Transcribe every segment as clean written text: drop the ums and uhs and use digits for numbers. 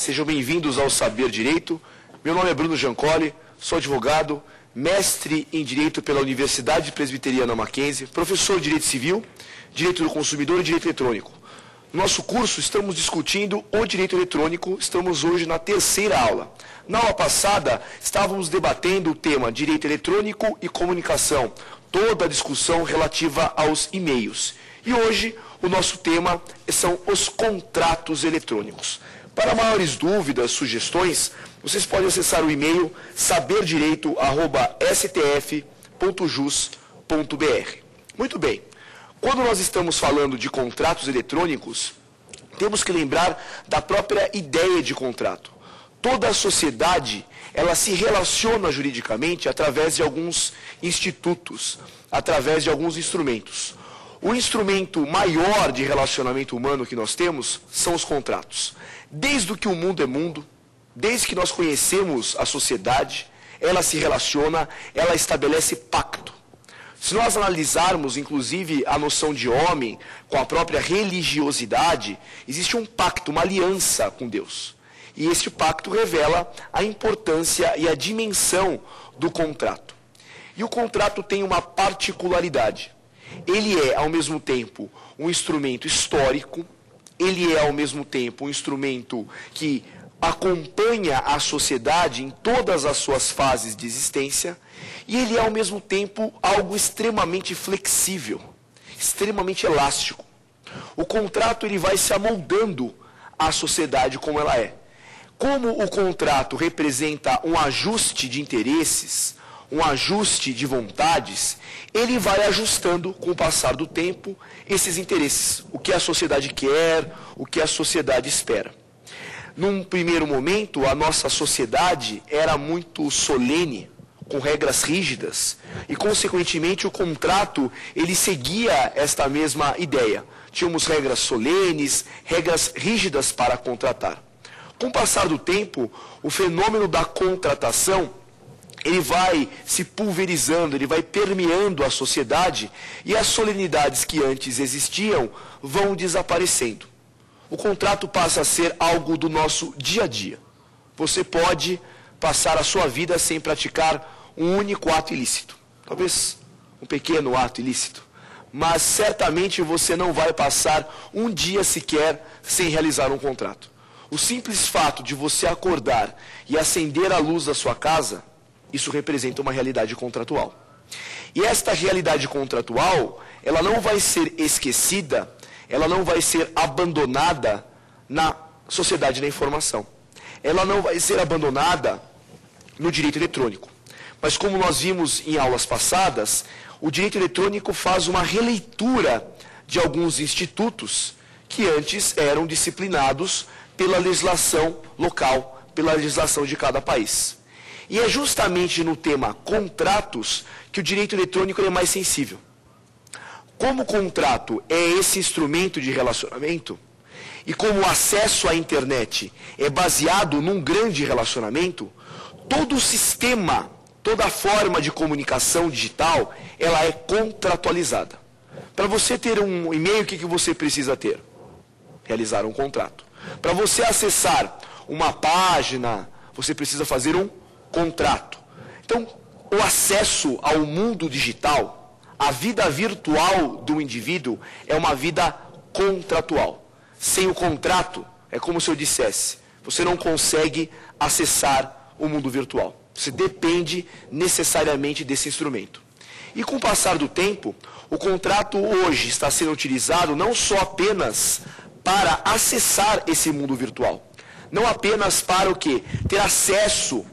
sejam bem-vindos ao Saber Direito. Meu nome é Bruno Giancoli, sou advogado, mestre em Direito pela Universidade Presbiteriana Mackenzie, professor de Direito Civil, Direito do Consumidor e Direito Eletrônico. No nosso curso estamos discutindo o direito eletrônico, estamos hoje na terceira aula. Na aula passada estávamos debatendo o tema direito eletrônico e comunicação, toda a discussão relativa aos e-mails. E hoje o nosso tema são os contratos eletrônicos. Para maiores dúvidas, sugestões, vocês podem acessar o e-mail saberdireito@stf.jus.br. Muito bem. Quando nós estamos falando de contratos eletrônicos, temos que lembrar da própria ideia de contrato. Toda a sociedade, ela se relaciona juridicamente através de alguns institutos, através de alguns instrumentos. O instrumento maior de relacionamento humano que nós temos são os contratos. Desde que o mundo é mundo, desde que nós conhecemos a sociedade, ela se relaciona, ela estabelece pacto. Se nós analisarmos, inclusive, a noção de homem com a própria religiosidade, existe um pacto, uma aliança com Deus. E este pacto revela a importância e a dimensão do contrato. E o contrato tem uma particularidade. Ele é, ao mesmo tempo, um instrumento histórico, ele é, ao mesmo tempo, um instrumento que acompanha a sociedade em todas as suas fases de existência, e ele é, ao mesmo tempo, algo extremamente flexível, extremamente elástico. O contrato ele vai se amoldando à sociedade como ela é. Como o contrato representa um ajuste de interesses, um ajuste de vontades, ele vai ajustando com o passar do tempo esses interesses, o que a sociedade quer, o que a sociedade espera. Num primeiro momento, a nossa sociedade era muito solene, com regras rígidas, e consequentemente o contrato ele seguia esta mesma ideia. Tínhamos regras solenes, regras rígidas para contratar. Com o passar do tempo, o fenômeno da contratação ele vai se pulverizando, ele vai permeando a sociedade e as solenidades que antes existiam vão desaparecendo. O contrato passa a ser algo do nosso dia a dia. Você pode passar a sua vida sem praticar um único ato ilícito. Talvez um pequeno ato ilícito. Mas certamente você não vai passar um dia sequer sem realizar um contrato. O simples fato de você acordar e acender a luz da sua casa, isso representa uma realidade contratual. E esta realidade contratual, ela não vai ser esquecida, ela não vai ser abandonada na sociedade da informação. Ela não vai ser abandonada no direito eletrônico. Mas como nós vimos em aulas passadas, o direito eletrônico faz uma releitura de alguns institutos que antes eram disciplinados pela legislação local, pela legislação de cada país. E é justamente no tema contratos que o direito eletrônico é mais sensível. Como o contrato é esse instrumento de relacionamento, e como o acesso à internet é baseado num grande relacionamento, todo o sistema, toda a forma de comunicação digital, ela é contratualizada. Para você ter um e-mail, o que você precisa ter? Realizar um contrato. Para você acessar uma página, você precisa fazer um contrato. Então, o acesso ao mundo digital, a vida virtual do indivíduo é uma vida contratual. Sem o contrato, é como se eu dissesse, você não consegue acessar o mundo virtual. Você depende necessariamente desse instrumento. E com o passar do tempo, o contrato hoje está sendo utilizado não só apenas para acessar esse mundo virtual. Não apenas para o quê? Ter acesso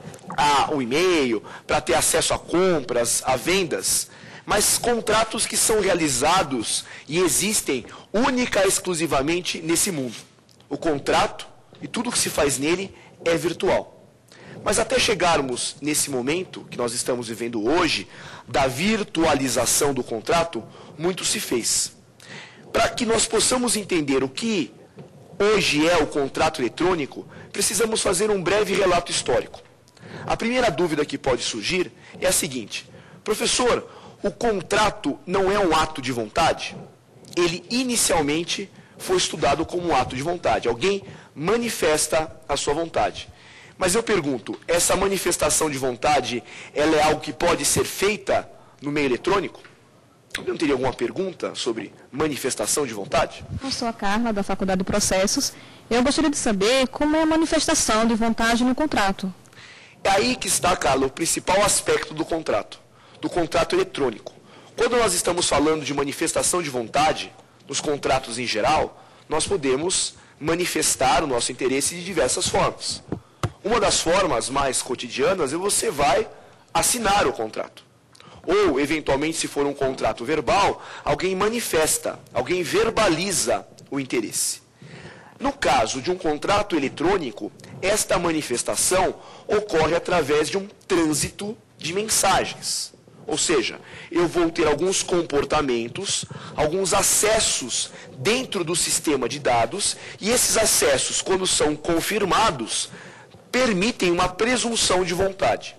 ao e-mail, para ter acesso a compras, a vendas, mas contratos que são realizados e existem única e exclusivamente nesse mundo. O contrato e tudo que se faz nele é virtual. Mas até chegarmos nesse momento que nós estamos vivendo hoje, da virtualização do contrato, muito se fez. Para que nós possamos entender o que hoje é o contrato eletrônico, precisamos fazer um breve relato histórico. A primeira dúvida que pode surgir é a seguinte: professor, o contrato não é um ato de vontade? Ele inicialmente foi estudado como um ato de vontade. Alguém manifesta a sua vontade. Mas eu pergunto, essa manifestação de vontade, ela é algo que pode ser feita no meio eletrônico? Não teria alguma pergunta sobre manifestação de vontade? Eu sou a Carla, da Faculdade de Processos. Eu gostaria de saber como é a manifestação de vontade no contrato. É aí que está, Carla, o principal aspecto do contrato eletrônico. Quando nós estamos falando de manifestação de vontade, nos contratos em geral, nós podemos manifestar o nosso interesse de diversas formas. Uma das formas mais cotidianas é você vai assinar o contrato. Ou, eventualmente, se for um contrato verbal, alguém manifesta, alguém verbaliza o interesse. No caso de um contrato eletrônico, esta manifestação ocorre através de um trânsito de mensagens. Ou seja, eu vou ter alguns comportamentos, alguns acessos dentro do sistema de dados, e esses acessos, quando são confirmados, permitem uma presunção de vontade.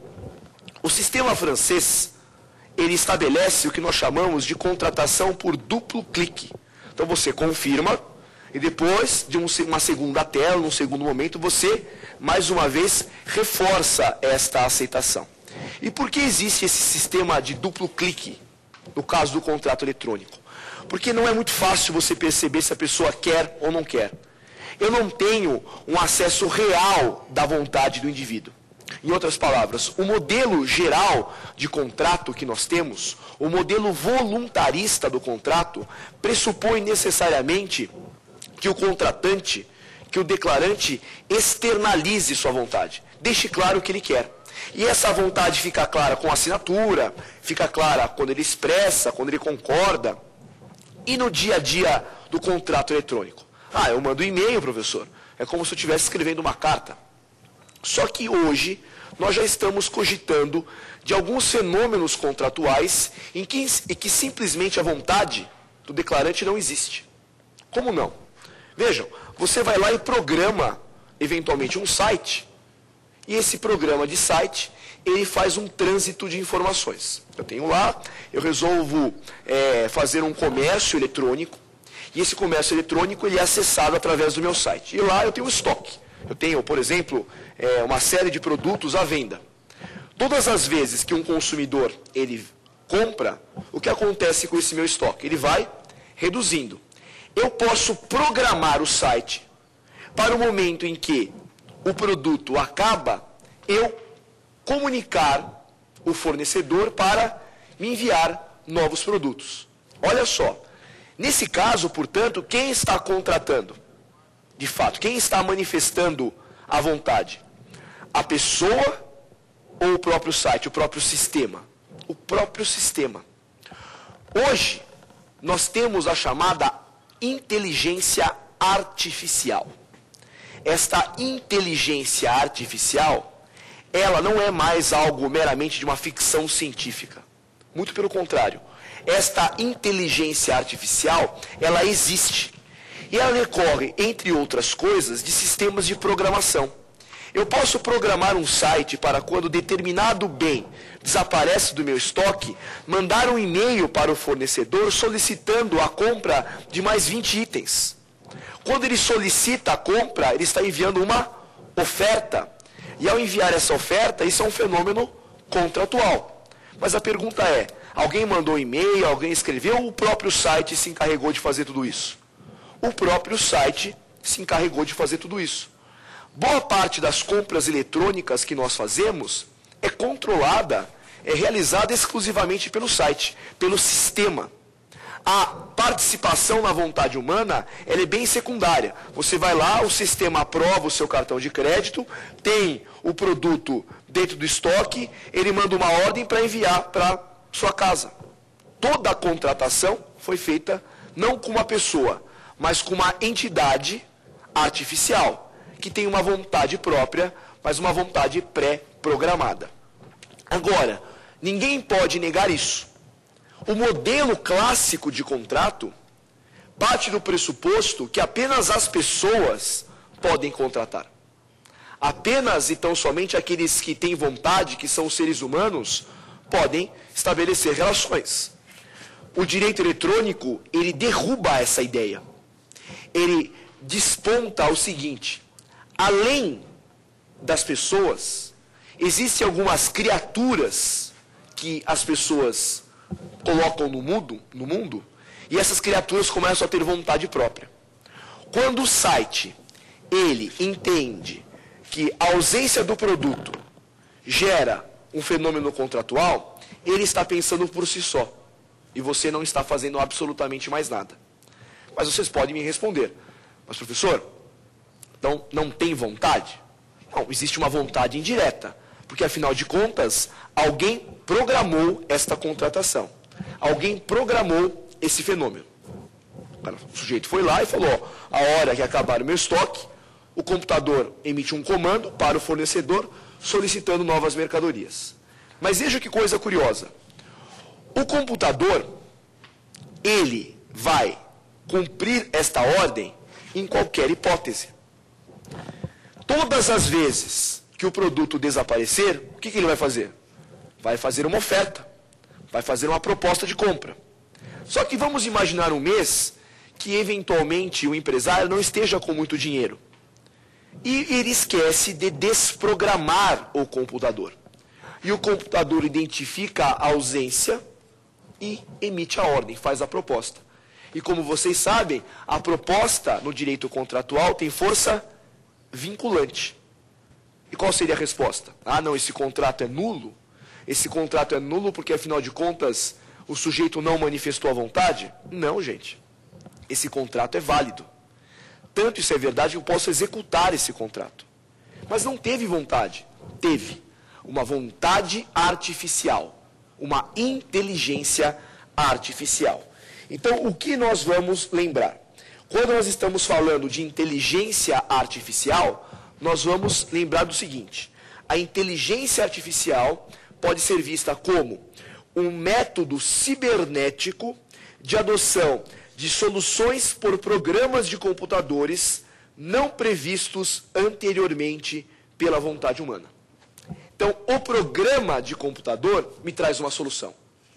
O sistema francês, ele estabelece o que nós chamamos de contratação por duplo clique. Então você confirma, e depois de uma segunda tela, num segundo momento, você, mais uma vez, reforça esta aceitação. E por que existe esse sistema de duplo clique, no caso do contrato eletrônico? Porque não é muito fácil você perceber se a pessoa quer ou não quer. Eu não tenho um acesso real da vontade do indivíduo. Em outras palavras, o modelo geral de contrato que nós temos, o modelo voluntarista do contrato, pressupõe necessariamente que o contratante, que o declarante externalize sua vontade, deixe claro o que ele quer. E essa vontade fica clara com a assinatura, fica clara quando ele expressa, quando ele concorda. E no dia a dia do contrato eletrônico? Ah, eu mando um e-mail, professor. É como se eu estivesse escrevendo uma carta. Só que hoje nós já estamos cogitando de alguns fenômenos contratuais em que simplesmente a vontade do declarante não existe. Como não? Vejam, você vai lá e programa, eventualmente, um site. E esse programa de site, ele faz um trânsito de informações. Eu tenho lá, eu resolvo fazer um comércio eletrônico, e esse comércio eletrônico ele é acessado através do meu site. E lá eu tenho estoque. Eu tenho, por exemplo, uma série de produtos à venda. Todas as vezes que um consumidor ele compra, o que acontece com esse meu estoque? Ele vai reduzindo. Eu posso programar o site para o momento em que o produto acaba, eu comunicar o fornecedor para me enviar novos produtos. Olha só, nesse caso, portanto, quem está contratando? De fato, quem está manifestando a vontade? A pessoa ou o próprio site, o próprio sistema? O próprio sistema. Hoje, nós temos a chamada inteligência artificial. Esta inteligência artificial, ela não é mais algo meramente de uma ficção científica. Muito pelo contrário. Esta inteligência artificial, ela existe. E ela decorre, entre outras coisas, de sistemas de programação. Eu posso programar um site para quando determinado bem desaparece do meu estoque, mandar um e-mail para o fornecedor solicitando a compra de mais 20 itens. Quando ele solicita a compra, ele está enviando uma oferta. E ao enviar essa oferta, isso é um fenômeno contratual. Mas a pergunta é, alguém mandou e-mail, alguém escreveu, ou o próprio site se encarregou de fazer tudo isso? O próprio site se encarregou de fazer tudo isso. Boa parte das compras eletrônicas que nós fazemos é controlada, é realizada exclusivamente pelo site, pelo sistema. A participação na vontade humana, ela é bem secundária. Você vai lá, o sistema aprova o seu cartão de crédito, tem o produto dentro do estoque, ele manda uma ordem para enviar para sua casa. Toda a contratação foi feita não com uma pessoa, mas com uma entidade artificial, que tem uma vontade própria, mas uma vontade pré-programada. Agora, ninguém pode negar isso. O modelo clássico de contrato parte do pressuposto que apenas as pessoas podem contratar. Apenas e tão somente aqueles que têm vontade, que são os seres humanos, podem estabelecer relações. O direito eletrônico, ele derruba essa ideia. ele desponta o seguinte: além das pessoas, existem algumas criaturas que as pessoas colocam no mundo, e essas criaturas começam a ter vontade própria. Quando o site, ele entende que a ausência do produto gera um fenômeno contratual, ele está pensando por si só. E você não está fazendo absolutamente mais nada. Mas vocês podem me responder: mas professor, então não tem vontade? Não, existe uma vontade indireta. Porque afinal de contas, alguém programou esta contratação. Alguém programou esse fenômeno. O sujeito foi lá e falou: a hora que acabar o meu estoque, o computador emite um comando para o fornecedor solicitando novas mercadorias. Mas veja que coisa curiosa. O computador, ele vai cumprir esta ordem em qualquer hipótese. Todas as vezes que o produto desaparecer, o que ele vai fazer? Vai fazer uma oferta, vai fazer uma proposta de compra. Só que vamos imaginar um mês que eventualmente o empresário não esteja com muito dinheiro. E ele esquece de desprogramar o computador. E o computador identifica a ausência e emite a ordem, faz a proposta. E como vocês sabem, a proposta no direito contratual tem força vinculante. E qual seria a resposta? Ah, não, esse contrato é nulo? Esse contrato é nulo porque, afinal de contas, o sujeito não manifestou a vontade? Não, gente. Esse contrato é válido. Tanto isso é verdade que eu posso executar esse contrato. Mas não teve vontade. Teve uma vontade artificial. Uma inteligência artificial. Então, o que nós vamos lembrar? Quando nós estamos falando de inteligência artificial, nós vamos lembrar do seguinte: a inteligência artificial pode ser vista como um método cibernético de adoção de soluções por programas de computadores não previstos anteriormente pela vontade humana. Então, o programa de computador me traz uma solução.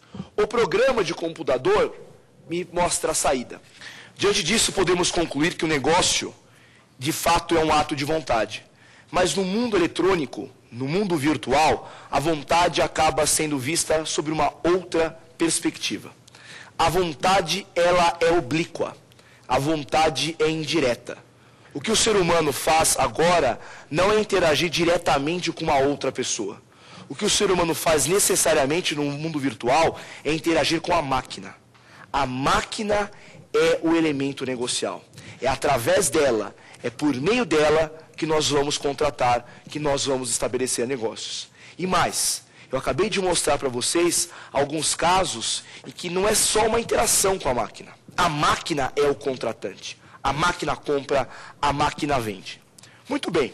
O programa de computador me mostra a saída. Diante disso, podemos concluir que o negócio, de fato, é um ato de vontade. Mas no mundo eletrônico, no mundo virtual, a vontade acaba sendo vista sob uma outra perspectiva. A vontade, ela é oblíqua. A vontade é indireta. O que o ser humano faz agora não é interagir diretamente com uma outra pessoa. O que o ser humano faz necessariamente no mundo virtual é interagir com a máquina. A máquina é o elemento negocial. É através dela, é por meio dela que nós vamos contratar, que nós vamos estabelecer negócios. E mais, eu acabei de mostrar para vocês alguns casos em que não é só uma interação com a máquina. A máquina é o contratante. A máquina compra, a máquina vende. Muito bem.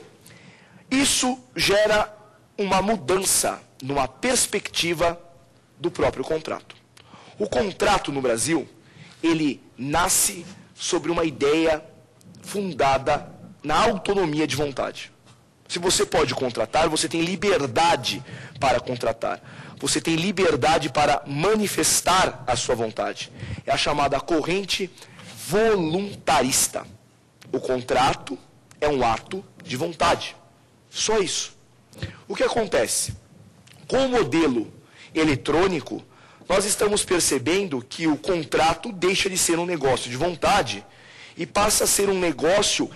Isso gera uma mudança numa perspectiva do próprio contrato. O contrato no Brasil, ele nasce sobre uma ideia fundada na autonomia de vontade. Se você pode contratar, você tem liberdade para contratar. Você tem liberdade para manifestar a sua vontade. É a chamada corrente voluntarista. O contrato é um ato de vontade. Só isso. O que acontece? Com o modelo eletrônico, nós estamos percebendo que o contrato deixa de ser um negócio de vontade e passa a ser um negócio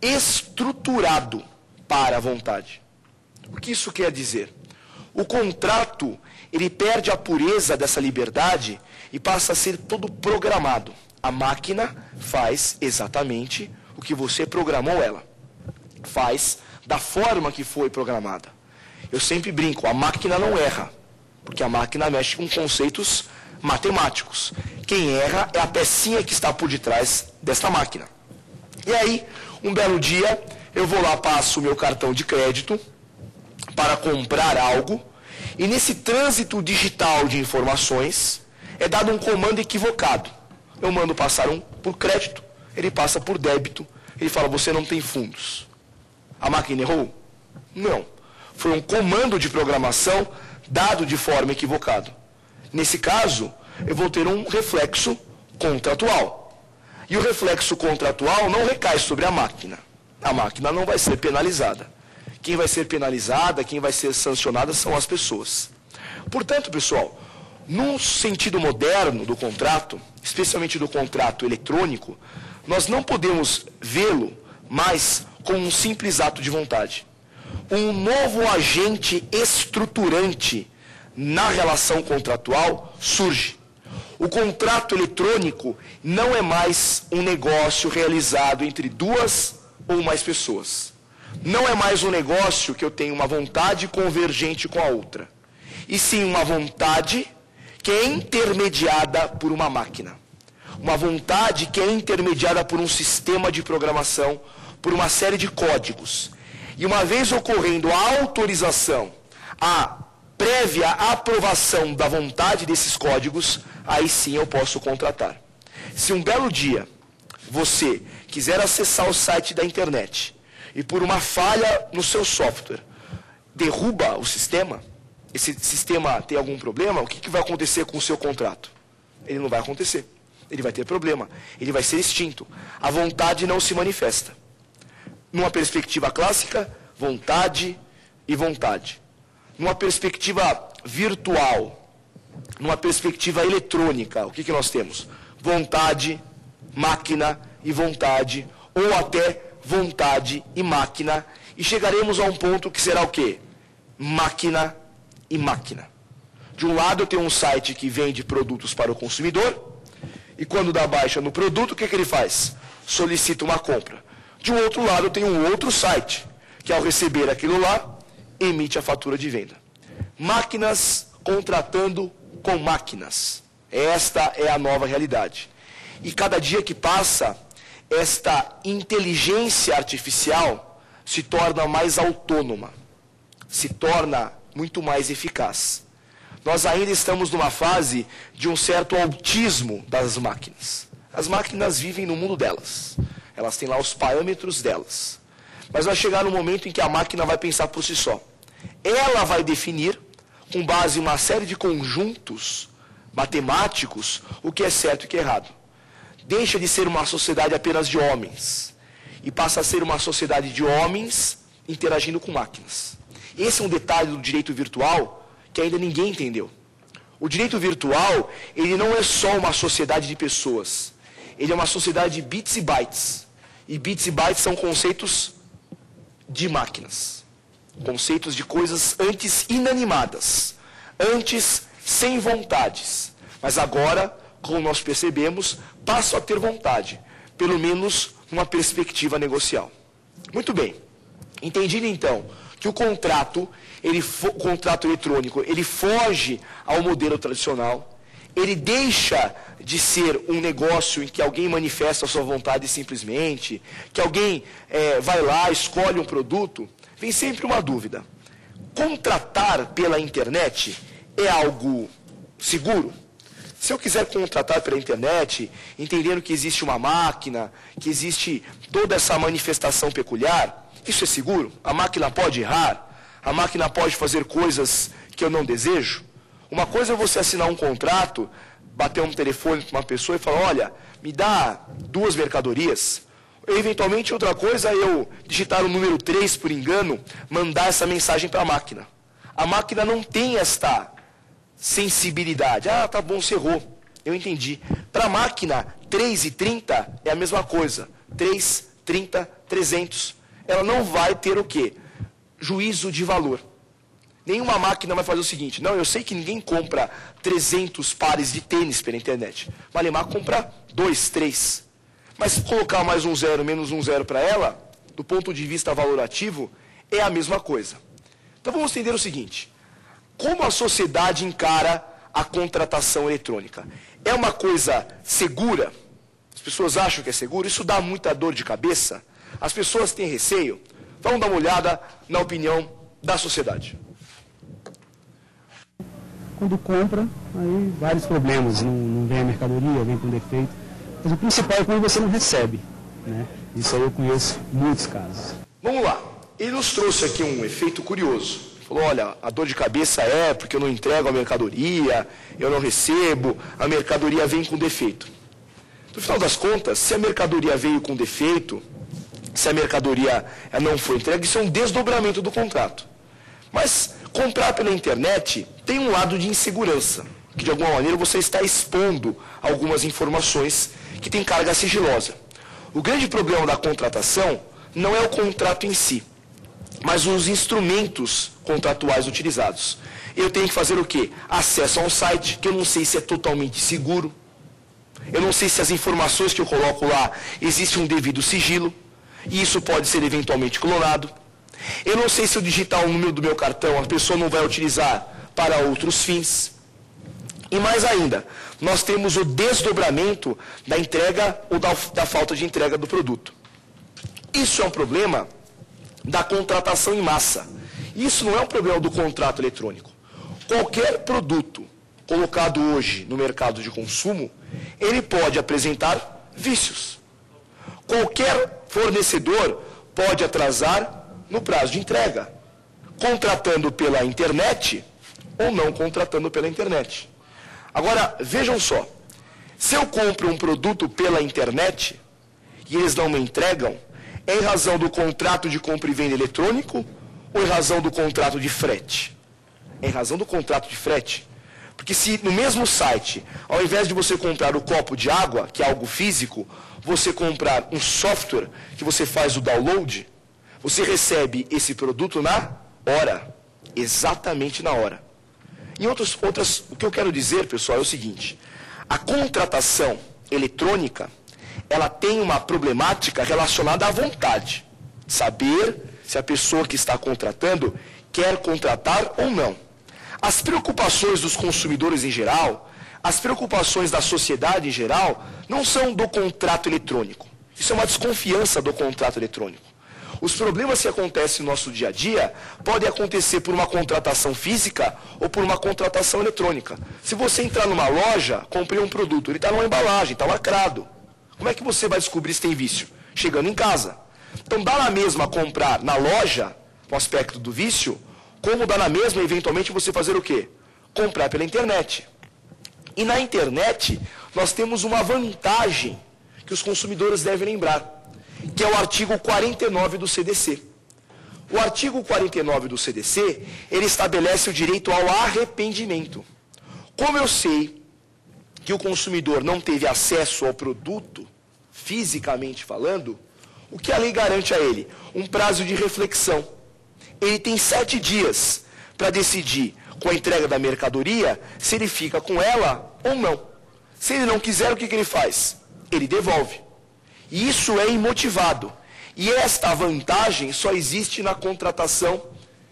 estruturado para a vontade. O que isso quer dizer? O contrato, ele perde a pureza dessa liberdade e passa a ser todo programado. A máquina faz exatamente o que você programou ela. Faz da forma que foi programada. Eu sempre brinco, a máquina não erra, porque a máquina mexe com conceitos matemáticos. Quem erra é a pecinha que está por detrás desta máquina. E aí, um belo dia, eu vou lá, passo o meu cartão de crédito para comprar algo, e nesse trânsito digital de informações, é dado um comando equivocado. Eu mando passar por crédito, ele passa por débito, ele fala, você não tem fundos. A máquina errou? Não. Foi um comando de programação dado de forma equivocada. Nesse caso, eu vou ter um reflexo contratual. E o reflexo contratual não recai sobre a máquina. A máquina não vai ser penalizada. Quem vai ser penalizada, quem vai ser sancionada são as pessoas. Portanto, pessoal, num sentido moderno do contrato, especialmente do contrato eletrônico, nós não podemos vê-lo mais como um simples ato de vontade. Um novo agente estruturante na relação contratual surge. O contrato eletrônico não é mais um negócio realizado entre duas ou mais pessoas. Não é mais um negócio que eu tenho uma vontade convergente com a outra. E sim uma vontade que é intermediada por uma máquina. Uma vontade que é intermediada por um sistema de programação, por uma série de códigos. E uma vez ocorrendo a autorização, a prévia aprovação da vontade desses códigos, aí sim eu posso contratar. Se um belo dia você quiser acessar o site da internet e por uma falha no seu software derruba o sistema, esse sistema tem algum problema, o que vai acontecer com o seu contrato? Ele não vai acontecer. Ele vai ter problema. Ele vai ser extinto. A vontade não se manifesta. Numa perspectiva clássica, vontade e vontade. Numa perspectiva virtual, numa perspectiva eletrônica, o que nós temos? Vontade, máquina e vontade, ou até vontade e máquina, e chegaremos a um ponto que será o quê? Máquina e máquina. De um lado eu tenho um site que vende produtos para o consumidor, e quando dá baixa no produto, o que ele faz? Solicita uma compra. De um outro lado eu tenho um outro site, que ao receber aquilo lá, emite a fatura de venda. Máquinas contratando com máquinas. Esta é a nova realidade. E cada dia que passa, esta inteligência artificial se torna mais autônoma, se torna muito mais eficaz. Nós ainda estamos numa fase de um certo autismo das máquinas. As máquinas vivem no mundo delas. Elas têm lá os parâmetros delas. Mas vai chegar um momento em que a máquina vai pensar por si só. Ela vai definir, com base em uma série de conjuntos matemáticos, o que é certo e o que é errado. Deixa de ser uma sociedade apenas de homens e passa a ser uma sociedade de homens interagindo com máquinas. Esse é um detalhe do direito virtual que ainda ninguém entendeu. O direito virtual, ele não é só uma sociedade de pessoas. Ele é uma sociedade de bits e bytes. E bits e bytes são conceitos de máquinas. Conceitos de coisas antes inanimadas. Antes sem vontades. Mas agora, como nós percebemos, passam a ter vontade. Pelo menos numa perspectiva negocial. Muito bem. Entendido então que o contrato eletrônico, ele foge ao modelo tradicional, ele deixa de ser um negócio em que alguém manifesta a sua vontade simplesmente, que alguém vai lá, escolhe um produto, vem sempre uma dúvida. Contratar pela internet é algo seguro? Se eu quiser contratar pela internet, entendendo que existe uma máquina, que existe toda essa manifestação peculiar, isso é seguro? A máquina pode errar? A máquina pode fazer coisas que eu não desejo? Uma coisa é você assinar um contrato, bater um telefone com uma pessoa e falar, olha, me dá 2 mercadorias. Eventualmente, outra coisa é eu digitar o número 3 por engano, mandar essa mensagem para a máquina. A máquina não tem esta sensibilidade. Ah, tá bom, você errou. Eu entendi. Para a máquina, 3,30 é a mesma coisa. 3, 30, 300. Ela não vai ter o quê? Juízo de valor. Nenhuma máquina vai fazer o seguinte, não, eu sei que ninguém compra 300 pares de tênis pela internet. Malemar compra 2, 3. Mas colocar mais um zero, menos um zero para ela, do ponto de vista valorativo, é a mesma coisa. Então vamos entender o seguinte, como a sociedade encara a contratação eletrônica? É uma coisa segura? As pessoas acham que é seguro? Isso dá muita dor de cabeça? As pessoas têm receio? Vamos dar uma olhada na opinião da sociedade. Quando compra, aí vários problemas, não vem a mercadoria, vem com defeito. Mas o principal é quando você não recebe, né? Isso aí eu conheço muitos casos. Vamos lá. Ele nos trouxe aqui um efeito curioso. Falou, olha, a dor de cabeça é porque eu não entrego a mercadoria, eu não recebo, a mercadoria vem com defeito. No final das contas, se a mercadoria veio com defeito, se a mercadoria não foi entregue, isso é um desdobramento do contrato. Mas comprar pela internet tem um lado de insegurança, que de alguma maneira você está expondo algumas informações que têm carga sigilosa. O grande problema da contratação não é o contrato em si, mas os instrumentos contratuais utilizados. Eu tenho que fazer o quê? Acesso a um site que eu não sei se é totalmente seguro, eu não sei se as informações que eu coloco lá existe um devido sigilo, e isso pode ser eventualmente clonado. Eu não sei se eu digitar o número do meu cartão, a pessoa não vai utilizar para outros fins. E mais ainda, nós temos o desdobramento da entrega ou da falta de entrega do produto. Isso é um problema da contratação em massa. Isso não é um problema do contrato eletrônico. Qualquer produto colocado hoje no mercado de consumo, ele pode apresentar vícios. Qualquer fornecedor pode atrasar no prazo de entrega, contratando pela internet ou não contratando pela internet. Agora, vejam só, se eu compro um produto pela internet e eles não me entregam, é em razão do contrato de compra e venda eletrônico ou em razão do contrato de frete? É em razão do contrato de frete. Porque se no mesmo site, ao invés de você comprar o copo de água, que é algo físico, você comprar um software que você faz o download, você recebe esse produto na hora, exatamente na hora. Em outras, o que eu quero dizer, pessoal, é o seguinte: a contratação eletrônica, ela tem uma problemática relacionada à vontade. Saber se a pessoa que está contratando quer contratar ou não. As preocupações dos consumidores em geral, as preocupações da sociedade em geral, não são do contrato eletrônico. Isso é uma desconfiança do contrato eletrônico. Os problemas que acontecem no nosso dia a dia podem acontecer por uma contratação física ou por uma contratação eletrônica. Se você entrar numa loja, comprei um produto, ele está numa embalagem, está lacrado. Como é que você vai descobrir se tem vício? Chegando em casa. Então dá na mesma comprar na loja, no aspecto do vício, como dá na mesma, eventualmente, você fazer o quê? Comprar pela internet. E na internet, nós temos uma vantagem que os consumidores devem lembrar, que é o artigo 49 do CDC. O artigo 49 do CDC, ele estabelece o direito ao arrependimento. Como eu sei que o consumidor não teve acesso ao produto, fisicamente falando, o que a lei garante a ele? Um prazo de reflexão. Ele tem 7 dias para decidir, com a entrega da mercadoria, se ele fica com ela ou não. Se ele não quiser, o que ele faz? Ele devolve. E isso é imotivado. E esta vantagem só existe na contratação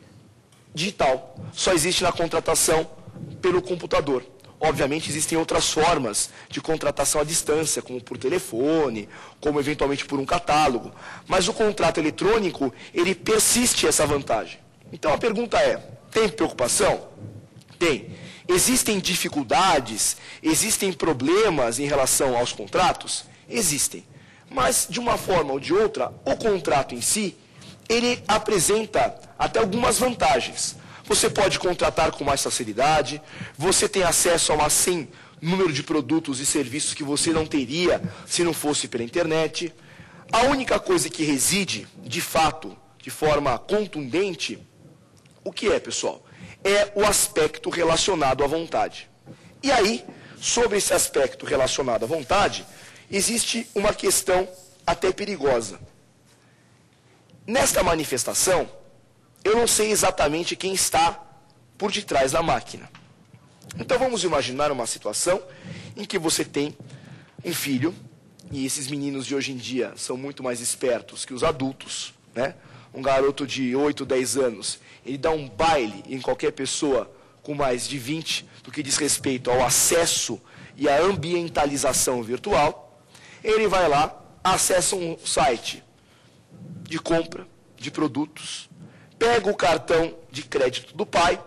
digital. Só existe na contratação pelo computador. Obviamente existem outras formas de contratação à distância, como por telefone, como eventualmente por um catálogo. Mas o contrato eletrônico, ele persiste essa vantagem. Então a pergunta é, tem preocupação? Tem. Existem dificuldades, existem problemas em relação aos contratos? Existem. Mas, de uma forma ou de outra, o contrato em si, ele apresenta até algumas vantagens. Você pode contratar com mais facilidade, você tem acesso a uma sem número de produtos e serviços que você não teria se não fosse pela internet. A única coisa que reside, de fato, de forma contundente, o que é, pessoal? É o aspecto relacionado à vontade. E aí, sobre esse aspecto relacionado à vontade, existe uma questão até perigosa. Nesta manifestação, eu não sei exatamente quem está por detrás da máquina. Então vamos imaginar uma situação em que você tem um filho, e esses meninos de hoje em dia são muito mais espertos que os adultos, né? Um garoto de 8, 10 anos, ele dá um baile em qualquer pessoa com mais de 20, do que diz respeito ao acesso e à ambientalização virtual. Ele vai lá, acessa um site de compra de produtos, pega o cartão de crédito do pai,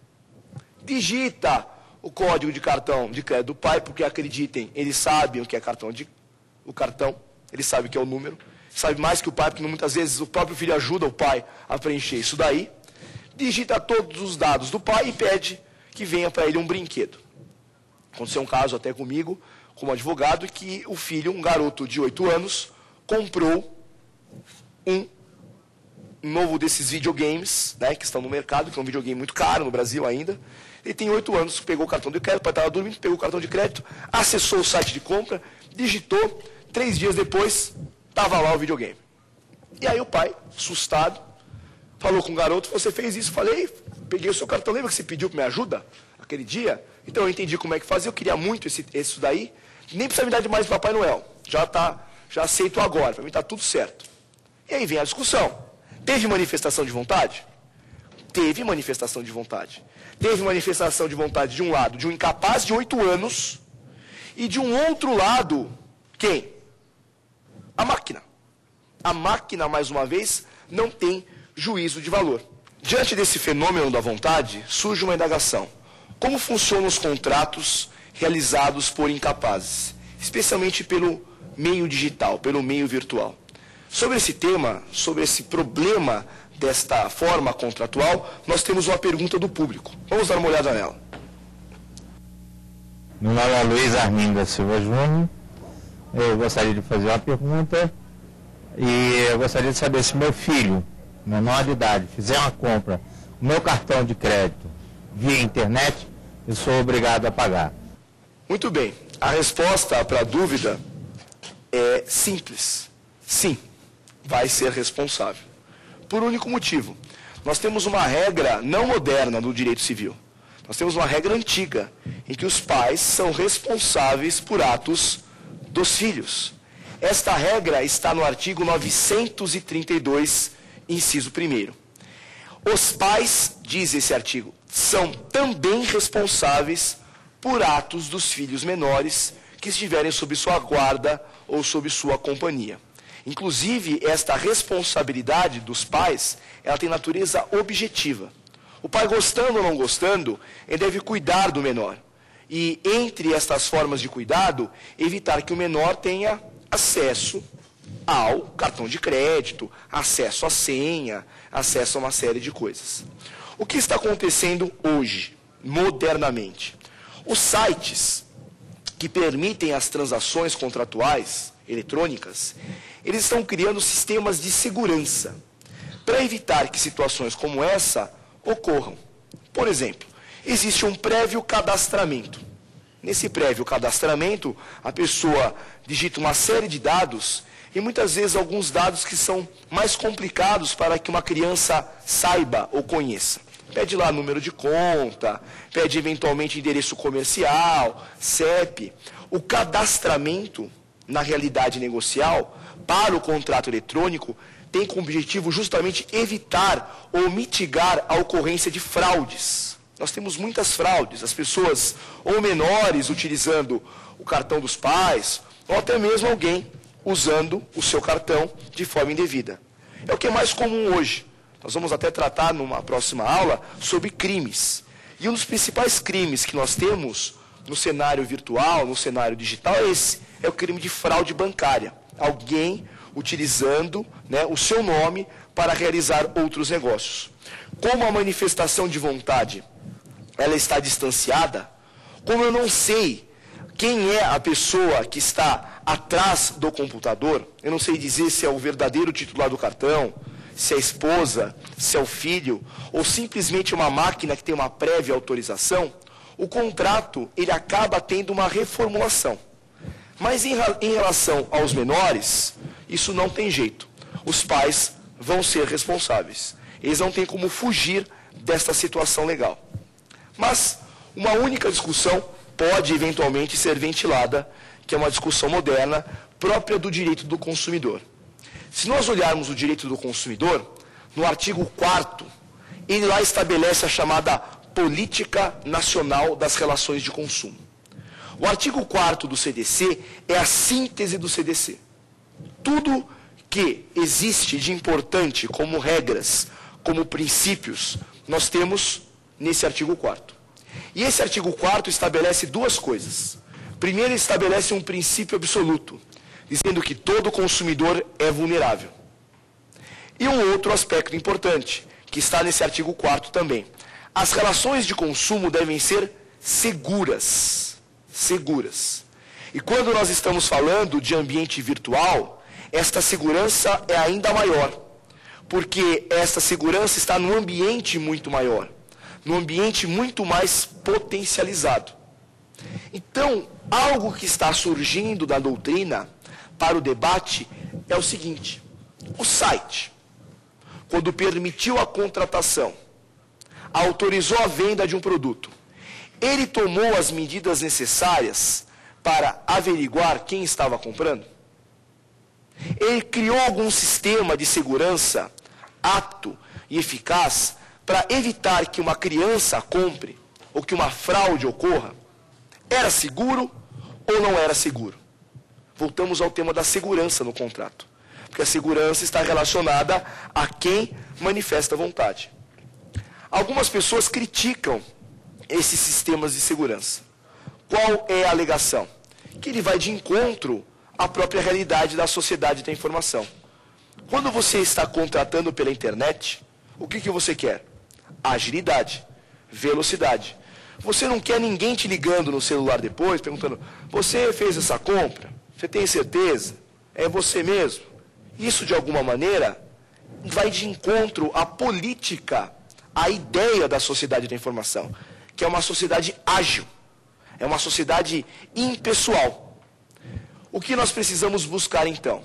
digita o código de cartão de crédito do pai, porque acreditem, eles sabem o que é o cartão, eles sabem o que é o número, sabe mais que o pai, porque muitas vezes o próprio filho ajuda o pai a preencher isso daí, digita todos os dados do pai e pede que venha para ele um brinquedo. Aconteceu um caso até comigo, como advogado que o filho, um garoto de 8 anos, comprou um novo desses videogames, né, que estão no mercado, que é um videogame muito caro no Brasil ainda. Ele tem 8 anos, pegou o cartão de crédito, o pai estava dormindo, pegou o cartão de crédito, acessou o site de compra, digitou, 3 dias depois, estava lá o videogame. E aí o pai, assustado, falou com o garoto, você fez isso? Falei, peguei o seu cartão, lembra que você pediu para me ajuda aquele dia? Então eu entendi como é que fazia, eu queria muito isso daí, nem precisa me dar demais de Papai Noel, já aceito agora, para mim está tudo certo. E aí vem a discussão, teve manifestação de vontade? Teve manifestação de vontade. Teve manifestação de vontade de um lado, de um incapaz de 8 anos, e de um outro lado, quem? A máquina. A máquina, mais uma vez, não tem juízo de valor. Diante desse fenômeno da vontade, surge uma indagação. Como funcionam os contratos realizados por incapazes, especialmente pelo meio digital, pelo meio virtual? Sobre esse tema, sobre esse problema desta forma contratual, nós temos uma pergunta do público. Vamos dar uma olhada nela. Meu nome é Luiz Armindo da Silva Júnior. Eu gostaria de fazer uma pergunta e eu gostaria de saber se meu filho, menor de idade, fizer uma compra, o meu cartão de crédito via internet, eu sou obrigado a pagar. Muito bem. A resposta para a dúvida é simples. Sim, vai ser responsável. Por um único motivo. Nós temos uma regra não moderna do direito civil. Nós temos uma regra antiga, em que os pais são responsáveis por atos dos filhos. Esta regra está no artigo 932, inciso 1º. Os pais, diz esse artigo, são também responsáveis por atos dos filhos menores que estiverem sob sua guarda ou sob sua companhia. Inclusive, esta responsabilidade dos pais, ela tem natureza objetiva. O pai, gostando ou não gostando, ele deve cuidar do menor. E, entre estas formas de cuidado, evitar que o menor tenha acesso ao cartão de crédito, acesso à senha, acesso a uma série de coisas. O que está acontecendo hoje, modernamente? Os sites que permitem as transações contratuais eletrônicas, eles estão criando sistemas de segurança para evitar que situações como essa ocorram. Por exemplo, existe um prévio cadastramento. Nesse prévio cadastramento, a pessoa digita uma série de dados e muitas vezes alguns dados que são mais complicados para que uma criança saiba ou conheça. Pede lá número de conta, pede eventualmente endereço comercial, CEP. O cadastramento, na realidade negocial, para o contrato eletrônico, tem como objetivo justamente evitar ou mitigar a ocorrência de fraudes. Nós temos muitas fraudes, as pessoas ou menores utilizando o cartão dos pais, ou até mesmo alguém usando o seu cartão de forma indevida. É o que é mais comum hoje. Nós vamos até tratar numa próxima aula sobre crimes. E um dos principais crimes que nós temos no cenário virtual, no cenário digital, é esse. É o crime de fraude bancária. Alguém utilizando, né, o seu nome para realizar outros negócios. Como a manifestação de vontade ela está distanciada, como eu não sei quem é a pessoa que está atrás do computador, eu não sei dizer se é o verdadeiro titular do cartão, se é a esposa, se é o filho, ou simplesmente uma máquina que tem uma prévia autorização, o contrato ele acaba tendo uma reformulação. Mas em relação aos menores, isso não tem jeito. Os pais vão ser responsáveis. Eles não têm como fugir desta situação legal. Mas uma única discussão pode eventualmente ser ventilada, que é uma discussão moderna, própria do direito do consumidor. Se nós olharmos o direito do consumidor, no artigo 4º, ele lá estabelece a chamada Política Nacional das Relações de Consumo. O artigo 4º do CDC é a síntese do CDC. Tudo que existe de importante como regras, como princípios, nós temos nesse artigo 4º. E esse artigo 4º estabelece duas coisas. Primeiro, estabelece um princípio absoluto, dizendo que todo consumidor é vulnerável. E um outro aspecto importante, que está nesse artigo 4º também. As relações de consumo devem ser seguras. Seguras. E quando nós estamos falando de ambiente virtual, esta segurança é ainda maior, porque esta segurança está num ambiente muito maior, num ambiente muito mais potencializado. Então, algo que está surgindo da doutrina para o debate é o seguinte: o site, quando permitiu a contratação, autorizou a venda de um produto, ele tomou as medidas necessárias para averiguar quem estava comprando? Ele criou algum sistema de segurança apto e eficaz para evitar que uma criança compre ou que uma fraude ocorra? Era seguro ou não era seguro? Voltamos ao tema da segurança no contrato, porque a segurança está relacionada a quem manifesta vontade. Algumas pessoas criticam esses sistemas de segurança. Qual é a alegação? Que ele vai de encontro à própria realidade da sociedade da informação. Quando você está contratando pela internet, o que você quer? Agilidade, velocidade. Você não quer ninguém te ligando no celular depois, perguntando: você fez essa compra? Você tem certeza? É você mesmo? Isso, de alguma maneira, vai de encontro à política, à ideia da sociedade da informação, que é uma sociedade ágil, é uma sociedade impessoal. O que nós precisamos buscar, então?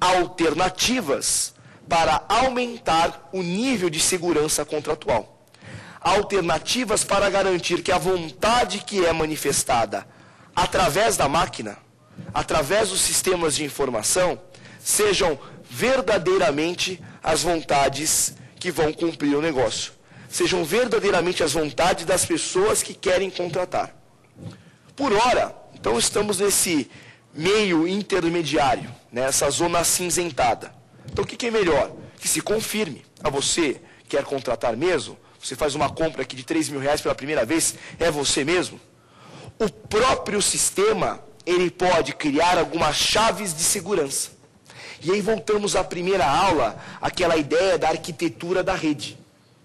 Alternativas para aumentar o nível de segurança contratual. Alternativas para garantir que a vontade que é manifestada através da máquina, através dos sistemas de informação, sejam verdadeiramente as vontades que vão cumprir o negócio. Sejam verdadeiramente as vontades das pessoas que querem contratar. Por ora, então estamos nesse meio intermediário, nessa zona acinzentada. Então o que é melhor? Que se confirme. A você quer contratar mesmo? Você faz uma compra aqui de R$3.000 pela primeira vez, é você mesmo? O próprio sistema, ele pode criar algumas chaves de segurança. E aí voltamos à primeira aula, aquela ideia da arquitetura da rede.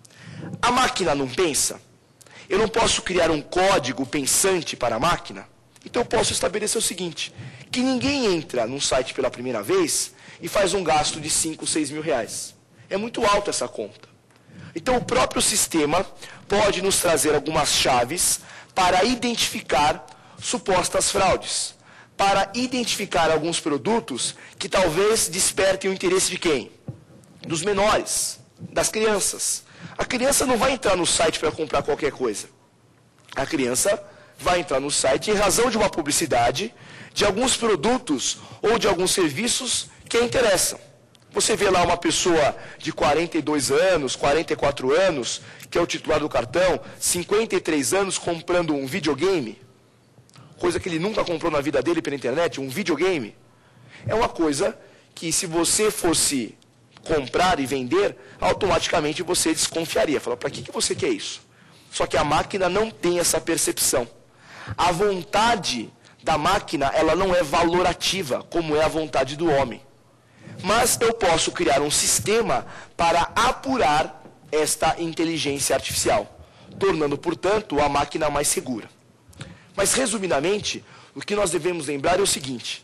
A máquina não pensa? Eu não posso criar um código pensante para a máquina? Então eu posso estabelecer o seguinte: que ninguém entra num site pela primeira vez e faz um gasto de R$5.000, R$6.000. É muito alta essa conta. Então o próprio sistema pode nos trazer algumas chaves para identificar supostas fraudes, para identificar alguns produtos que talvez despertem o interesse de quem? Dos menores, das crianças. A criança não vai entrar no site para comprar qualquer coisa. A criança vai entrar no site em razão de uma publicidade, de alguns produtos ou de alguns serviços que a interessam. Você vê lá uma pessoa de 42 anos, 44 anos, que é o titular do cartão, 53 anos comprando um videogame, coisa que ele nunca comprou na vida dele pela internet, um videogame. É uma coisa que, se você fosse comprar e vender, automaticamente você desconfiaria. Fala: para que você quer isso? Só que a máquina não tem essa percepção. A vontade da máquina, ela não é valorativa, como é a vontade do homem. Mas eu posso criar um sistema para apurar esta inteligência artificial, tornando, portanto, a máquina mais segura. Mas, resumidamente, o que nós devemos lembrar é o seguinte: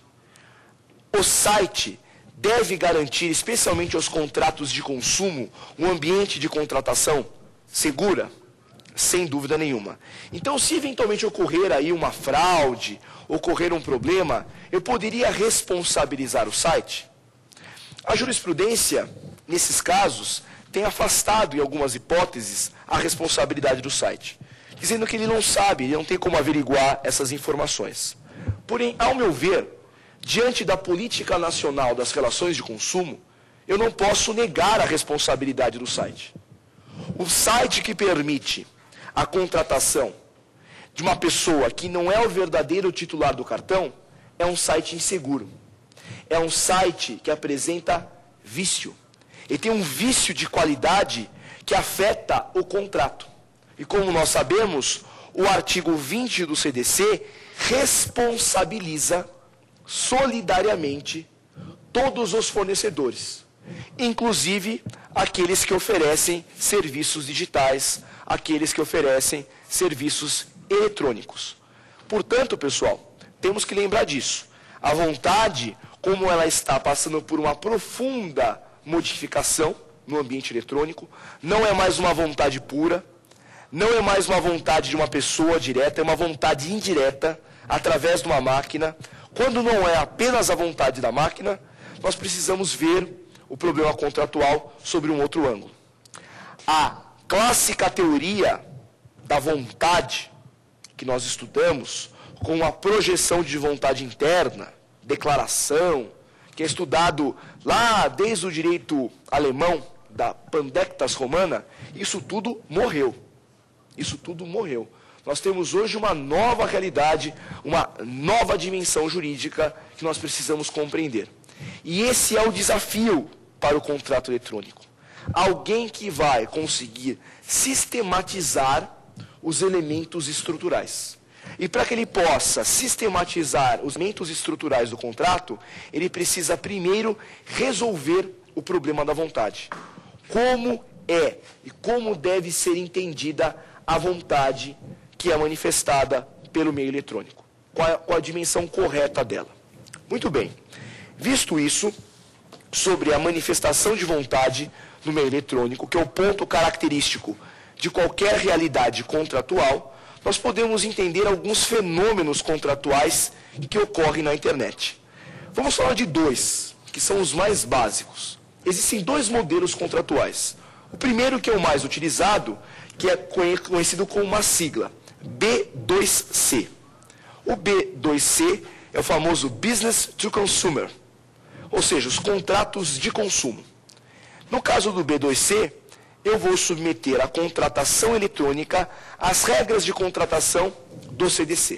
o site deve garantir, especialmente aos contratos de consumo, um ambiente de contratação segura? Sem dúvida nenhuma. Então, se eventualmente ocorrer aí uma fraude, ocorrer um problema, eu poderia responsabilizar o site? A jurisprudência, nesses casos, tem afastado, em algumas hipóteses, a responsabilidade do site, dizendo que ele não sabe, ele não tem como averiguar essas informações. Porém, ao meu ver, diante da política nacional das relações de consumo, eu não posso negar a responsabilidade do site. O site que permite a contratação de uma pessoa que não é o verdadeiro titular do cartão é um site inseguro. É um site que apresenta vício. Ele tem um vício de qualidade que afeta o contrato. E como nós sabemos, o artigo 20 do CDC responsabiliza solidariamente todos os fornecedores, inclusive aqueles que oferecem serviços digitais, aqueles que oferecem serviços eletrônicos. Portanto, pessoal, temos que lembrar disso. A vontade, como ela está passando por uma profunda modificação no ambiente eletrônico, não é mais uma vontade pura, não é mais uma vontade de uma pessoa direta, é uma vontade indireta, através de uma máquina. Quando não é apenas a vontade da máquina, nós precisamos ver o problema contratual sobre um outro ângulo. A clássica teoria da vontade, que nós estudamos, com a projeção de vontade interna, declaração, que é estudado lá desde o direito alemão, da Pandectas Romana, isso tudo morreu. Isso tudo morreu. Nós temos hoje uma nova realidade, uma nova dimensão jurídica que nós precisamos compreender. E esse é o desafio para o contrato eletrônico. Alguém que vai conseguir sistematizar os elementos estruturais. E para que ele possa sistematizar os elementos estruturais do contrato, ele precisa primeiro resolver o problema da vontade. Como é e como deve ser entendida a vontade que é manifestada pelo meio eletrônico? Qual a dimensão correta dela? Muito bem. Visto isso, sobre a manifestação de vontade no meio eletrônico, que é o ponto característico de qualquer realidade contratual, nós podemos entender alguns fenômenos contratuais que ocorrem na internet. Vamos falar de dois, que são os mais básicos. Existem dois modelos contratuais. O primeiro, que é o mais utilizado, que é conhecido como uma sigla, B2C. O B2C é o famoso Business to Consumer, ou seja, os contratos de consumo. No caso do B2C, eu vou submeter a contratação eletrônica às regras de contratação do CDC.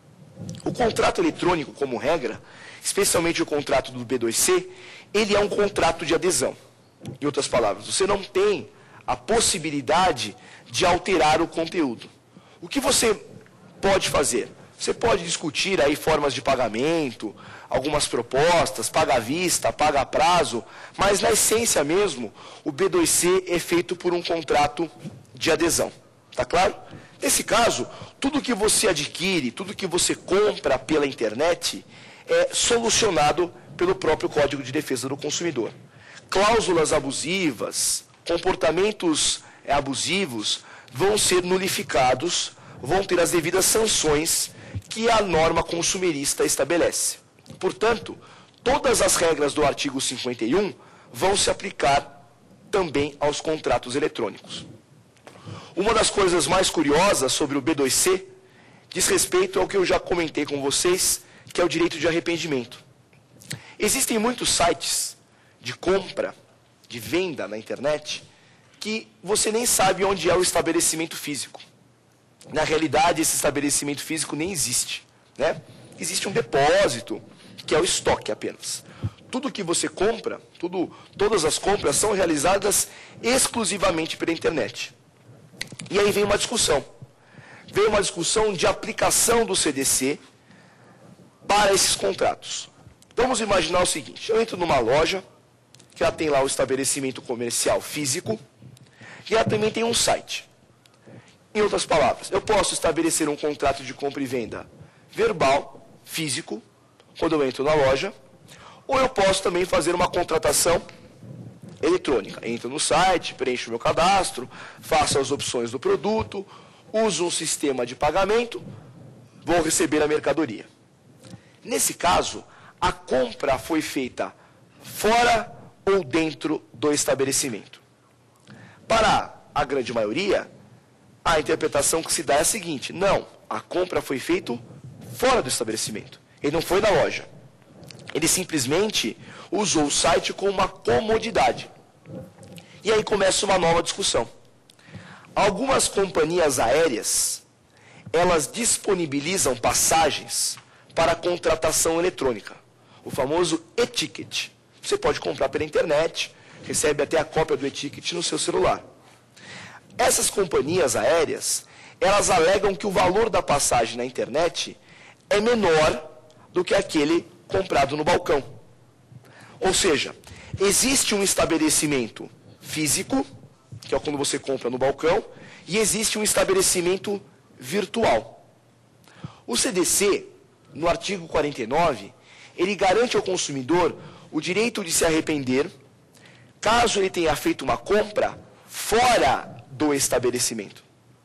O contrato eletrônico, como regra, especialmente o contrato do B2C, ele é um contrato de adesão. Em outras palavras, você não tem a possibilidade de alterar o conteúdo. O que você pode fazer? Você pode discutir aí formas de pagamento, algumas propostas, paga à vista, paga a prazo, mas na essência mesmo, o B2C é feito por um contrato de adesão. Tá claro? Nesse caso, tudo que você adquire, tudo que você compra pela internet é solucionado pelo próprio Código de Defesa do Consumidor. Cláusulas abusivas, comportamentos abusivos vão ser nulificados, vão ter as devidas sanções que a norma consumerista estabelece. Portanto, todas as regras do artigo 51 vão se aplicar também aos contratos eletrônicos. Uma das coisas mais curiosas sobre o B2C diz respeito ao que eu já comentei com vocês, que é o direito de arrependimento. Existem muitos sites de compra, de venda na internet, que você nem sabe onde é o estabelecimento físico. Na realidade, esse estabelecimento físico nem existe, né? Existe um depósito, que é o estoque apenas. Tudo que você compra, todas as compras são realizadas exclusivamente pela internet. E aí vem uma discussão. Vem uma discussão de aplicação do CDC para esses contratos. Vamos imaginar o seguinte: eu entro numa loja, que ela tem lá o estabelecimento comercial físico, e ela também tem um site. Em outras palavras, eu posso estabelecer um contrato de compra e venda verbal, físico, quando eu entro na loja, ou eu posso também fazer uma contratação eletrônica. Entro no site, preencho o meu cadastro, faço as opções do produto, uso um sistema de pagamento, vou receber a mercadoria. Nesse caso, a compra foi feita fora ou dentro do estabelecimento. Para a grande maioria, a interpretação que se dá é a seguinte: não, a compra foi feita fora do estabelecimento. Ele não foi na loja. Ele simplesmente usou o site como uma comodidade. E aí começa uma nova discussão. Algumas companhias aéreas, elas disponibilizam passagens para contratação eletrônica, o famoso e-ticket. Você pode comprar pela internet, recebe até a cópia do e-ticket no seu celular. Essas companhias aéreas, elas alegam que o valor da passagem na internet é menor do que aquele comprado no balcão. Ou seja, existe um estabelecimento físico, que é quando você compra no balcão, e existe um estabelecimento virtual. O CDC no artigo 49, ele garante ao consumidor o direito de se arrepender caso ele tenha feito uma compra fora do estabelecimento.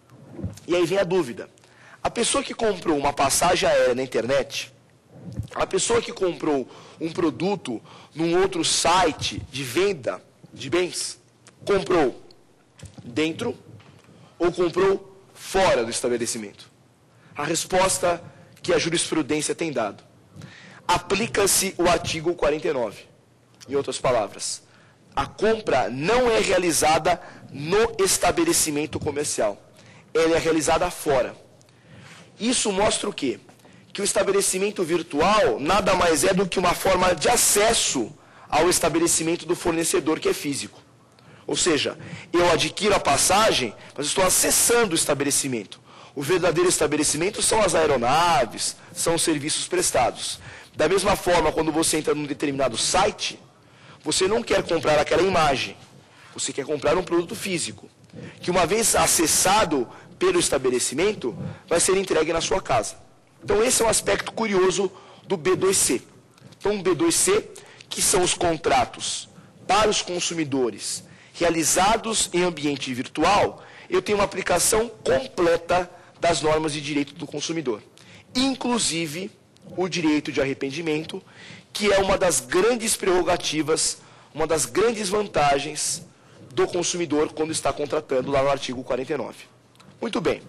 E aí vem a dúvida. A pessoa que comprou uma passagem aérea na internet, a pessoa que comprou um produto num outro site de venda de bens, comprou dentro ou comprou fora do estabelecimento? A resposta que a jurisprudência tem dado: aplica-se o artigo 49. Em outras palavras, a compra não é realizada no estabelecimento comercial, ela é realizada fora. Isso mostra o quê? Que o estabelecimento virtual nada mais é do que uma forma de acesso ao estabelecimento do fornecedor, que é físico. Ou seja, eu adquiro a passagem, mas estou acessando o estabelecimento. O verdadeiro estabelecimento são as aeronaves, são os serviços prestados. Da mesma forma, quando você entra num determinado site, você não quer comprar aquela imagem, você quer comprar um produto físico, que uma vez acessado pelo estabelecimento, vai ser entregue na sua casa. Então esse é um aspecto curioso do B2C. Então o B2C, que são os contratos para os consumidores realizados em ambiente virtual, eu tenho uma aplicação completa das normas de direito do consumidor, inclusive o direito de arrependimento, que é uma das grandes prerrogativas, uma das grandes vantagens do consumidor quando está contratando lá no artigo 49. Muito bem.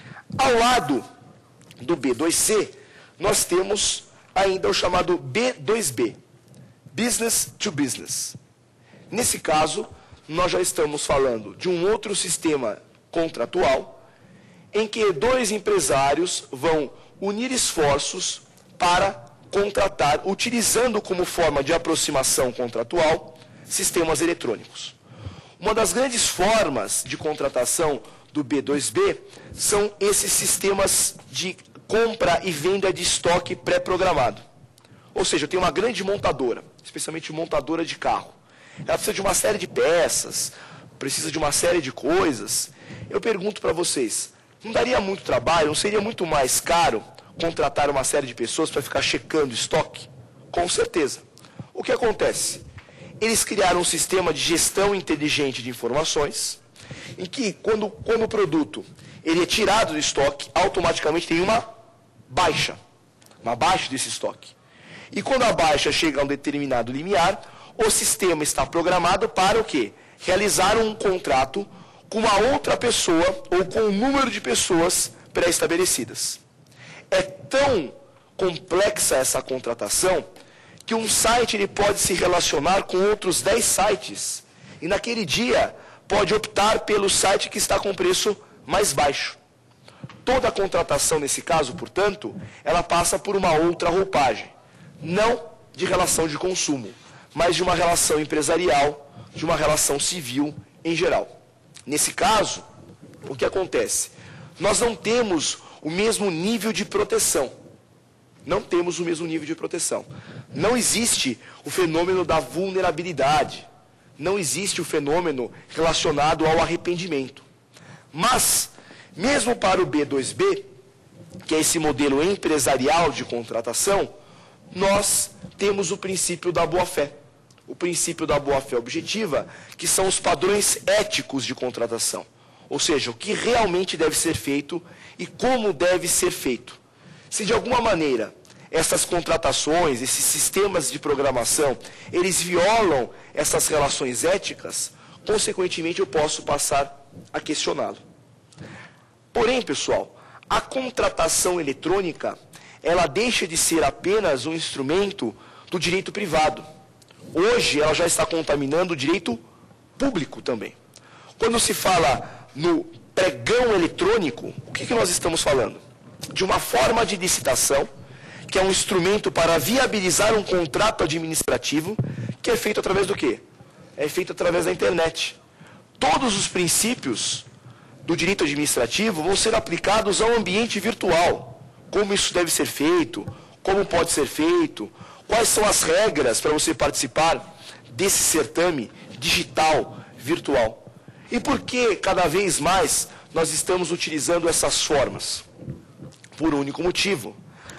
Ao lado do B2C, nós temos ainda o chamado B2B, Business to Business. Nesse caso, nós já estamos falando de um outro sistema contratual, em que dois empresários vão unir esforços para contratar, utilizando como forma de aproximação contratual, sistemas eletrônicos. Uma das grandes formas de contratação do B2B são esses sistemas de compra e venda de estoque pré-programado. Ou seja, eu tenho uma grande montadora, especialmente montadora de carro. Ela precisa de uma série de peças, precisa de uma série de coisas. Eu pergunto para vocês, não daria muito trabalho, não seria muito mais caro contratar uma série de pessoas para ficar checando estoque? Com certeza. O que acontece? Eles criaram um sistema de gestão inteligente de informações, em que quando o produto ele é tirado do estoque, automaticamente tem uma baixa desse estoque. E quando a baixa chega a um determinado limiar, o sistema está programado para o quê? Realizar um contrato com uma outra pessoa ou com um número de pessoas pré-estabelecidas. É tão complexa essa contratação que um site ele pode se relacionar com outros 10 sites e naquele dia pode optar pelo site que está com preço mais baixo. Toda a contratação nesse caso, portanto, ela passa por uma outra roupagem, não de relação de consumo, mas de uma relação empresarial, de uma relação civil em geral. Nesse caso, o que acontece? Nós não temos o mesmo nível de proteção. Não temos o mesmo nível de proteção. Não existe o fenômeno da vulnerabilidade. Não existe o fenômeno relacionado ao arrependimento. Mas, mesmo para o B2B, que é esse modelo empresarial de contratação, nós temos o princípio da boa-fé. O princípio da boa-fé objetiva, que são os padrões éticos de contratação. Ou seja, o que realmente deve ser feito e como deve ser feito. Se de alguma maneira essas contratações, esses sistemas de programação, eles violam essas relações éticas, consequentemente eu posso passar a questioná-lo. Porém, pessoal, a contratação eletrônica, ela deixa de ser apenas um instrumento do direito privado. Hoje ela já está contaminando o direito público também. Quando se fala no pregão eletrônico, o que nós estamos falando? De uma forma de licitação, que é um instrumento para viabilizar um contrato administrativo, que é feito através do quê? É feito através da internet. Todos os princípios do direito administrativo vão ser aplicados ao ambiente virtual. Como isso deve ser feito, como pode ser feito, quais são as regras para você participar desse certame digital, virtual. E por que cada vez mais nós estamos utilizando essas formas? Por um único motivo.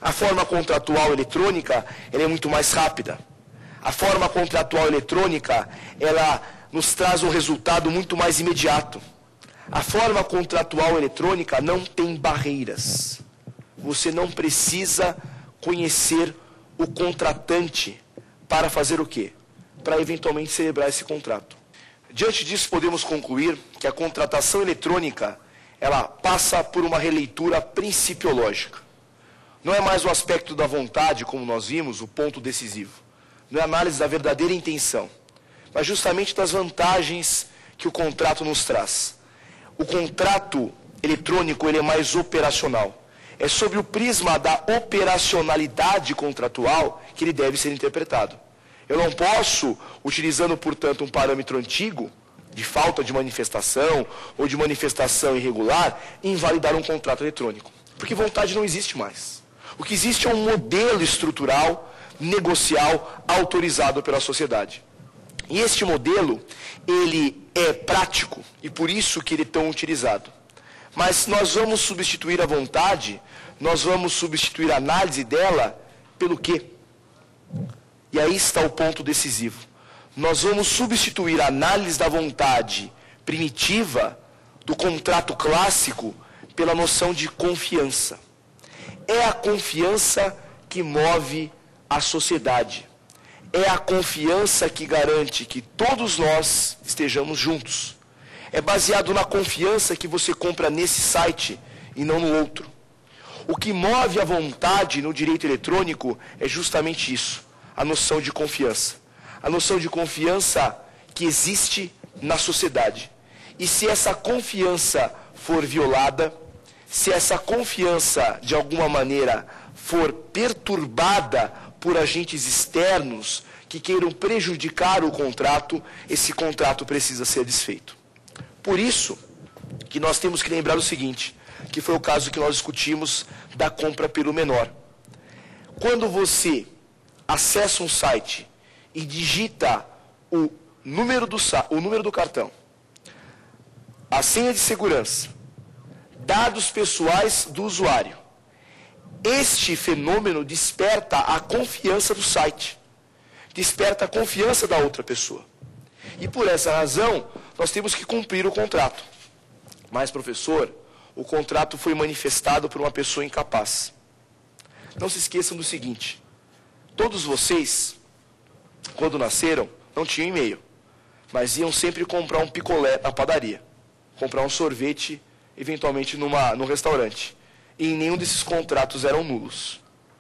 A forma contratual eletrônica, ela é muito mais rápida. A forma contratual eletrônica, ela nos traz um resultado muito mais imediato. A forma contratual eletrônica não tem barreiras. Você não precisa conhecer o contratante para fazer o quê? Para eventualmente celebrar esse contrato. Diante disso, podemos concluir que a contratação eletrônica, ela passa por uma releitura principiológica. Não é mais o aspecto da vontade, como nós vimos, o ponto decisivo. Não é a análise da verdadeira intenção, mas justamente das vantagens que o contrato nos traz. O contrato eletrônico, ele é mais operacional. É sobre o prisma da operacionalidade contratual que ele deve ser interpretado. Eu não posso, utilizando, portanto, um parâmetro antigo, de falta de manifestação ou de manifestação irregular, invalidar um contrato eletrônico. Porque vontade não existe mais. O que existe é um modelo estrutural, negocial, autorizado pela sociedade. E este modelo, ele é prático e por isso que ele é tão utilizado. Mas nós vamos substituir a vontade, nós vamos substituir a análise dela pelo quê? E aí está o ponto decisivo. Nós vamos substituir a análise da vontade primitiva, do contrato clássico, pela noção de confiança. É a confiança que move a sociedade. É a confiança que garante que todos nós estejamos juntos. É baseado na confiança que você compra nesse site e não no outro. O que move a vontade no direito eletrônico é justamente isso, a noção de confiança. A noção de confiança que existe na sociedade. E se essa confiança for violada, se essa confiança de alguma maneira for perturbada por agentes externos que queiram prejudicar o contrato, esse contrato precisa ser desfeito. Por isso que nós temos que lembrar o seguinte, que foi o caso que nós discutimos da compra pelo menor. Quando você acessa um site e digita o número do cartão, a senha de segurança, dados pessoais do usuário, este fenômeno desperta a confiança do site, desperta a confiança da outra pessoa. E por essa razão, nós temos que cumprir o contrato. Mas, professor, o contrato foi manifestado por uma pessoa incapaz. Não se esqueçam do seguinte, todos vocês, quando nasceram, não tinham e-mail, mas iam sempre comprar um picolé na padaria, comprar um sorvete, eventualmente num restaurante. E nenhum desses contratos eram nulos.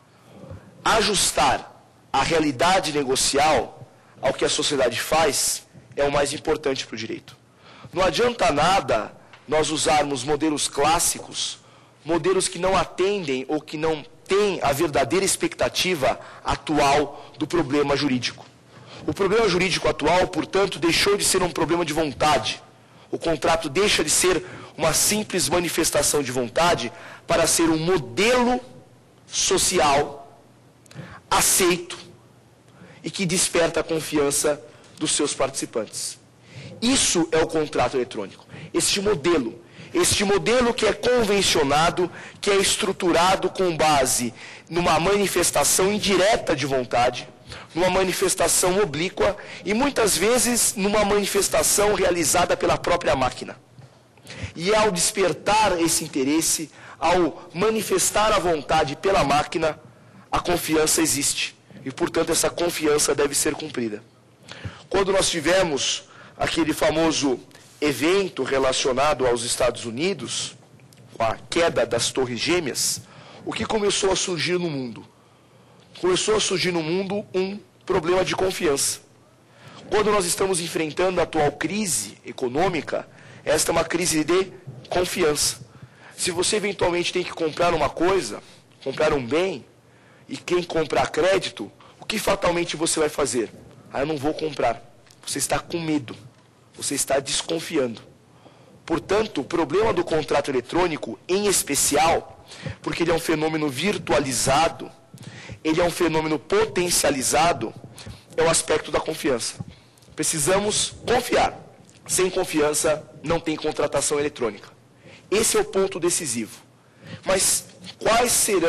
Ajustar a realidade negocial ao que a sociedade faz é o mais importante para o direito. Não adianta nada nós usarmos modelos clássicos, modelos que não atendem ou que não têm a verdadeira expectativa atual do problema jurídico. O problema jurídico atual, portanto, deixou de ser um problema de vontade. O contrato deixa de ser uma simples manifestação de vontade para ser um modelo social aceito e que desperta a confiança dos seus participantes. Isso é o contrato eletrônico. Este modelo que é convencionado, que é estruturado com base numa manifestação indireta de vontade, numa manifestação oblíqua e muitas vezes numa manifestação realizada pela própria máquina. E ao despertar esse interesse, ao manifestar a vontade pela máquina, a confiança existe. E, portanto, essa confiança deve ser cumprida. Quando nós tivemos aquele famoso evento relacionado aos Estados Unidos, com a queda das Torres Gêmeas, o que começou a surgir no mundo? Começou a surgir no mundo um problema de confiança. Quando nós estamos enfrentando a atual crise econômica, esta é uma crise de confiança. Se você eventualmente tem que comprar uma coisa, comprar um bem, e quem comprar crédito, o que fatalmente você vai fazer? Eu não vou comprar. Você está com medo. Você está desconfiando. Portanto, o problema do contrato eletrônico, em especial, porque ele é um fenômeno virtualizado, ele é um fenômeno potencializado, é o aspecto da confiança. Precisamos confiar. Sem confiança, não tem contratação eletrônica. Esse é o ponto decisivo. Mas quais serão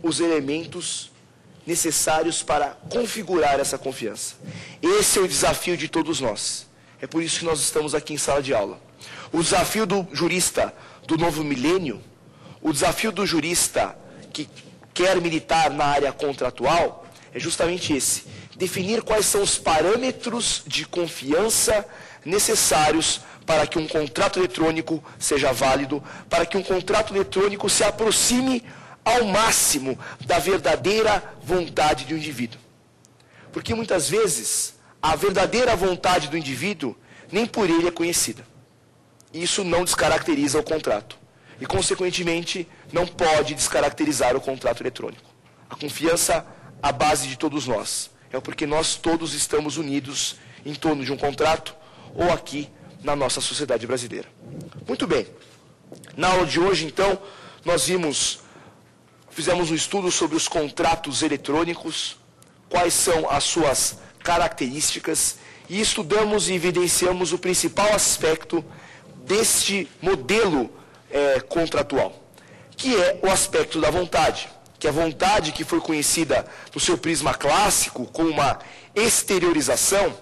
os elementos necessários para configurar essa confiança. Esse é o desafio de todos nós. É por isso que nós estamos aqui em sala de aula. O desafio do jurista do novo milênio, o desafio do jurista que quer militar na área contratual, é justamente esse: definir quais são os parâmetros de confiança necessários para que um contrato eletrônico seja válido, para que um contrato eletrônico se aproxime ao máximo da verdadeira vontade do indivíduo. Porque muitas vezes a verdadeira vontade do indivíduo nem por ele é conhecida. Isso não descaracteriza o contrato e, consequentemente, não pode descaracterizar o contrato eletrônico. A confiança, a base de todos nós, é porque nós todos estamos unidos em torno de um contrato ou aqui na nossa sociedade brasileira. Muito bem. Na aula de hoje, então, nós fizemos um estudo sobre os contratos eletrônicos, quais são as suas características, e estudamos e evidenciamos o principal aspecto deste modelo contratual, que é o aspecto da vontade, que a vontade que foi conhecida no seu prisma clássico como uma exteriorização,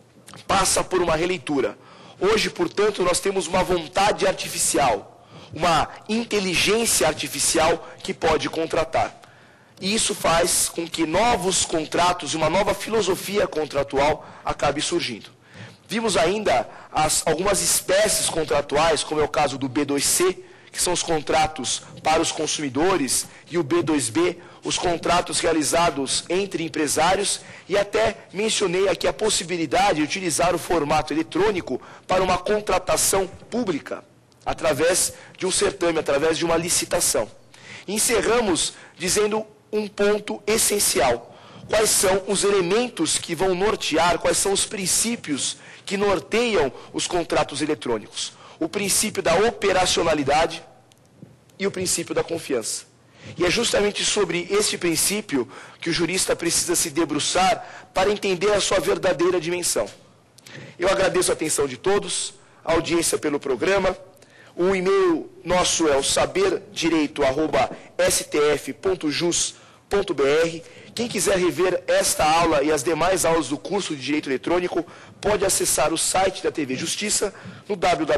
passa por uma releitura. Hoje, portanto, nós temos uma vontade artificial, uma inteligência artificial que pode contratar. E isso faz com que novos contratos, uma nova filosofia contratual acabe surgindo. Vimos ainda algumas espécies contratuais, como é o caso do B2C, que são os contratos para os consumidores, e o B2B, os contratos realizados entre empresários, e até mencionei aqui a possibilidade de utilizar o formato eletrônico para uma contratação pública, através de um certame, através de uma licitação. E encerramos dizendo um ponto essencial: quais são os elementos que vão nortear, quais são os princípios que norteiam os contratos eletrônicos. O princípio da operacionalidade e o princípio da confiança. E é justamente sobre este princípio que o jurista precisa se debruçar para entender a sua verdadeira dimensão. Eu agradeço a atenção de todos, a audiência pelo programa. O e-mail nosso é o saberdireito@stf.jus.br. Quem quiser rever esta aula e as demais aulas do curso de Direito Eletrônico, pode acessar o site da TV Justiça no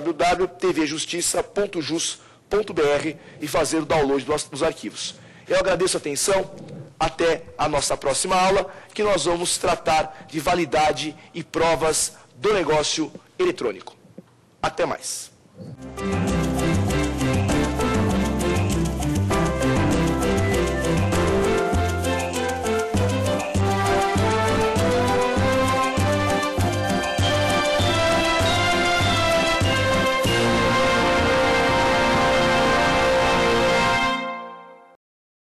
www.tvjustiça.jus.br e fazer o download dos arquivos. Eu agradeço a atenção. Até a nossa próxima aula, que nós vamos tratar de validade e provas do negócio eletrônico. Até mais.